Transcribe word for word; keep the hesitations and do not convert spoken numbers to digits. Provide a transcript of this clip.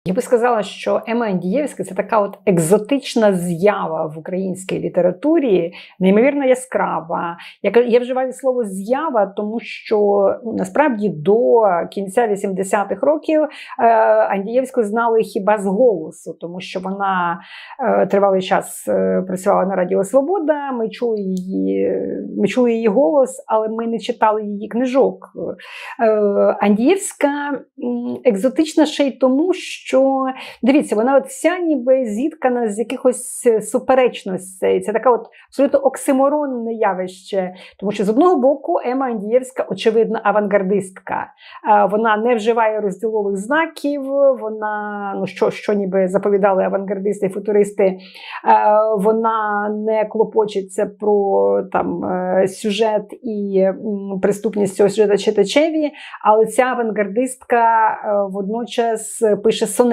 Я би сказала, що Ема Андієвська – це така от екзотична з'ява в українській літературі, неймовірно яскрава. Я, я вживаю слово «з'ява», тому що ну, насправді до кінця вісімдесятих років е, Андієвську знали хіба з голосу, тому що вона е, тривалий час е, працювала на Радіо Свобода, ми чули її, ми чули її голос, але ми не читали її книжок. Е, Андієвська екзотична ще й тому, що Що, дивіться, вона от вся ніби зіткана з якихось суперечностей. Це така от абсолютно оксиморонне явище. Тому що з одного боку Ема Андієвська, очевидно, авангардистка. Вона не вживає розділових знаків, вона, ну що, що ніби заповідали авангардисти і футуристи, вона не клопочеться про там сюжет і приступність цього сюжета читачеві, але ця авангардистка водночас пише сонети.